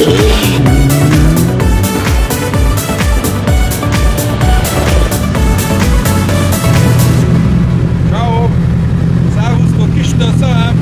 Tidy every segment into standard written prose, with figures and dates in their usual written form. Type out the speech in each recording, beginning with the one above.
Ciao! Szervusztok, Isten szem!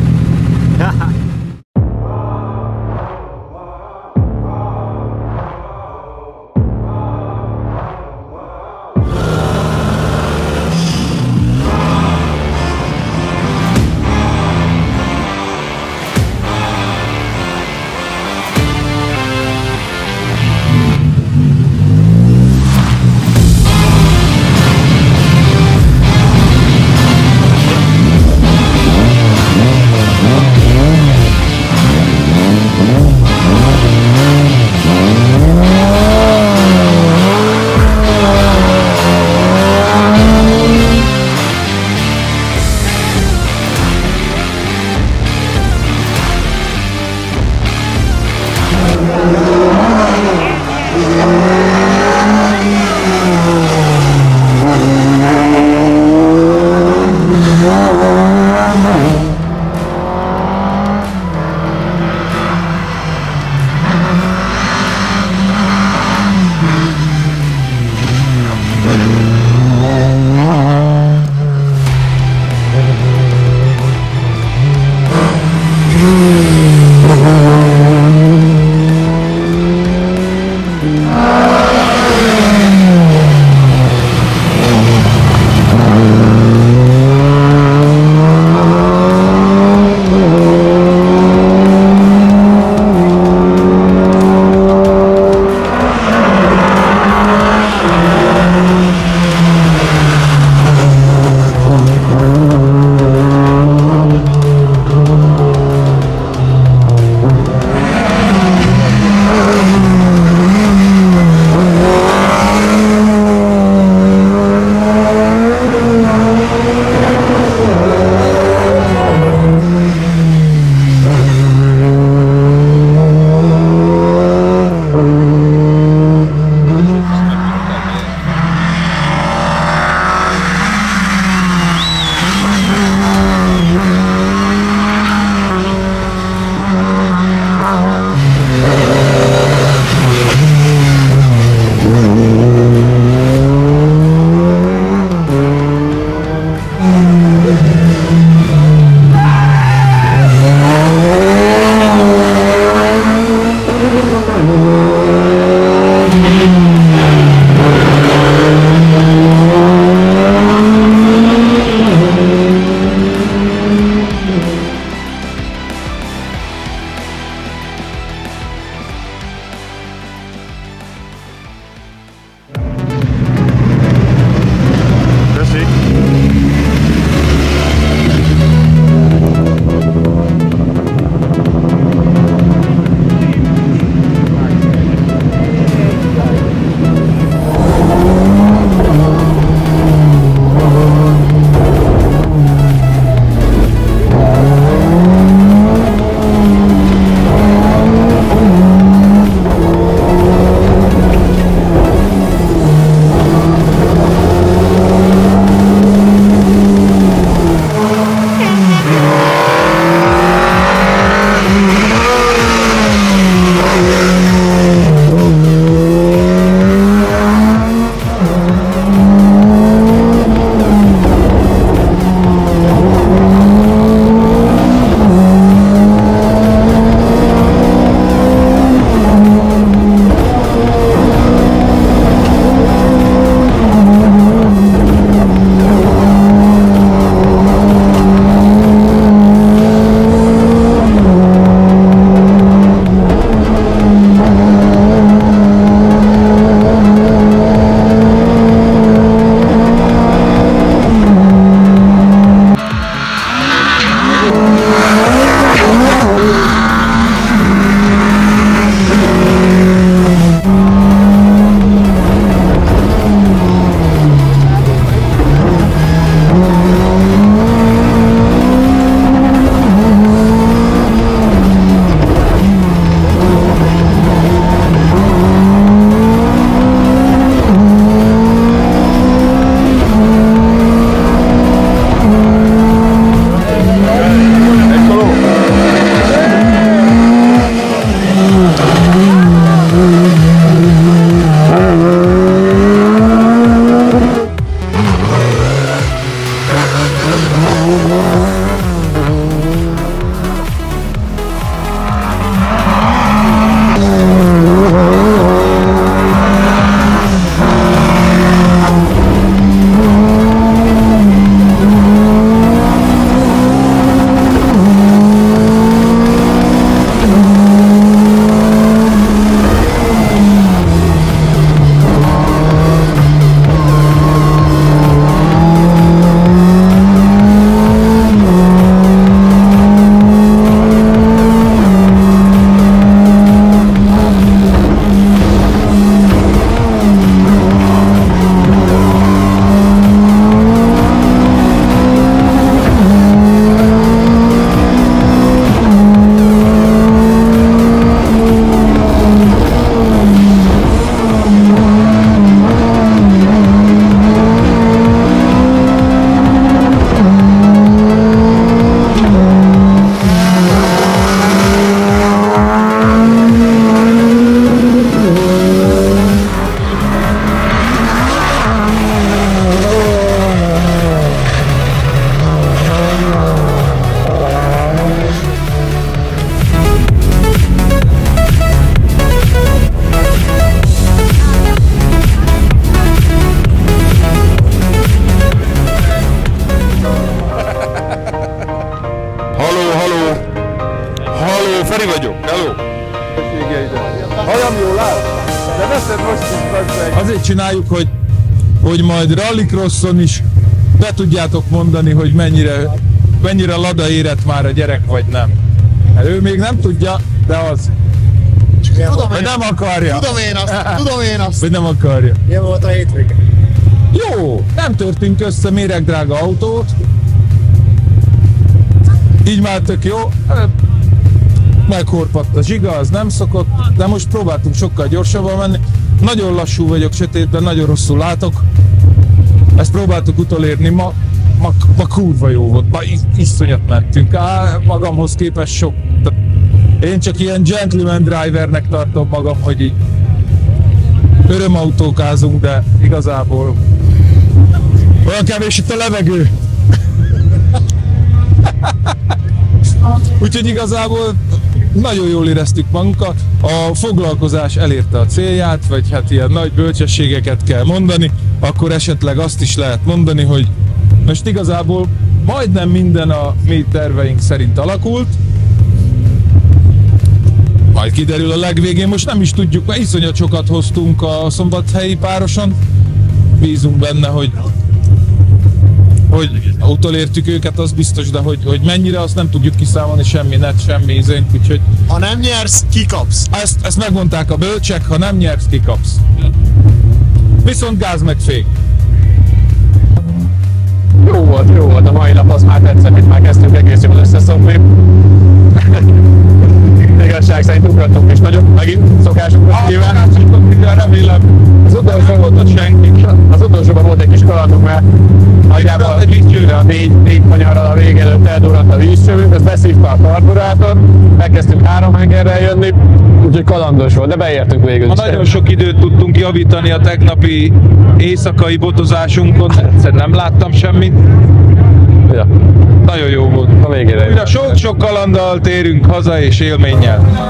vagyok, hello! Hajam jól áll, de veszed most is meg. Azért csináljuk, hogy majd rallycrosson is be tudjátok mondani, hogy mennyire lada érett már a gyerek, vagy nem. Hát ő még nem tudja, de az. Vagy nem akarja. Tudom én azt. Vagy nem akarja. Milyen volt a hétvége? Jó, nem törtünk össze méregdrága autót. Így már tök jó. Meghorpadt a zsiga, az nem szokott, de most próbáltunk sokkal gyorsabban menni. Nagyon lassú vagyok sötétben, nagyon rosszul látok. Ezt próbáltuk utolérni, ma kurva jó volt, ma iszonyat mentünk. Magamhoz képest sok. Én csak ilyen gentleman drivernek tartom magam, hogy így örömautókázunk, de igazából olyan kevés itt a levegő. Úgyhogy igazából nagyon jól éreztük magunkat, a foglalkozás elérte a célját, vagy hát ilyen nagy bölcsességeket kell mondani, akkor esetleg azt is lehet mondani, hogy most igazából majdnem minden a mi terveink szerint alakult. Majd kiderül a legvégén, most nem is tudjuk, mert iszonyat sokat hoztunk a szombathelyi pároson. Bízunk benne, hogy utolértük őket, az biztos, de hogy mennyire, azt nem tudjuk kiszámolni, semmi net, semmi izénk, úgyhogy... Ha nem nyersz, kikapsz. Ezt megmondták a bölcsek, ha nem nyersz, kikapsz. Viszont gáz meg fék. Jó volt a mai nap, az már tetszett, itt már kezdtünk egész jól összeszokni. Igazság szerint ugrottunk is nagyobb, megint szokásunkra kíván. Remélem. Az utolsóban volt egy kis kalandunk, mert nagyjából a négy kanyarral a vég előtt eldurrant a vízcsövünk, ezt beszívta a karburátor, elkezdtünk 3 hengerrel jönni, úgyhogy kalandos volt, de beértünk végül is. Nagyon sok időt tudtunk javítani a tegnapi éjszakai botozásunkon, egyszer nem láttam semmit. Ja. Nagyon jó volt. A végére. Újra sok-sok kalanddal térünk haza és élménnyel.